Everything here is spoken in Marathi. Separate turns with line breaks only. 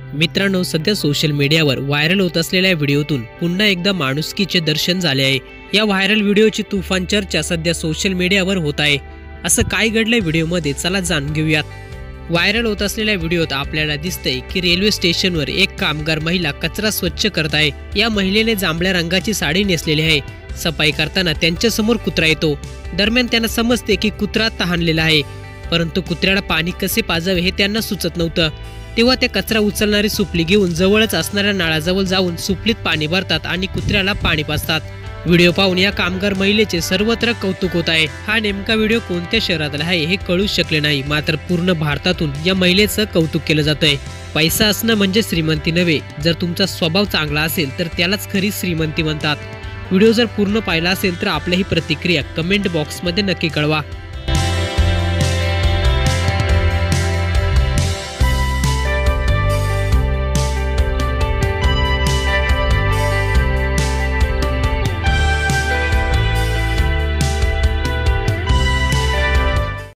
मित्रांनो, सध्या सोशल मीडियावर व्हायरल होत असलेल्या व्हिडिओतून पुन्हा एकदा माणुसकीचे दर्शन झाले आहे। या व्हायरल व्हिडिओची तुफान चर्चा सध्या सोशल मीडियावर होत आहे। असं काय घडलंय व्हिडिओमध्ये, चला जाणून घेऊयात। व्हायरल होत असलेल्या व्हिडिओत आपल्याला दिसतंय की रेल्वे स्टेशनवर एक कामगार महिला कचरा स्वच्छ करत आहे। या महिलेने जांभळ्या रंगाची साडी नेसलेली आहे। सफाई करताना त्यांच्या समोर कुत्रा येतो। दरम्यान त्यांना समजते की कुत्रा तहानलेला आहे, परंतु कुत्र्याला पाणी कसे पाजावे हे त्यांना सुचत नव्हतं। तेव्हा ते कचरा उचलणारी सुपली घेऊन जवळच असणाऱ्या नळाजवळ जाऊन सुपलीत पाणी भरतात आणि कुत्र्याला पाणी पाजतात। व्हिडिओ पाहून या कामगार महिलेचे सर्वत्र कौतुक होत आहे। हा नेमका व्हिडिओ कोणत्या शहरातला आहे हे कळूच शकले नाही, मात्र पूर्ण भारतातून या महिलेचं कौतुक केलं जातंय। पैसा असणं म्हणजे श्रीमंती नव्हे, जर तुमचा स्वभाव चांगला असेल तर त्यालाच खरी श्रीमंती म्हणतात। व्हिडिओ जर पूर्ण पाहिला असेल तर आपल्याही प्रतिक्रिया कमेंट बॉक्समध्ये नक्की कळवा।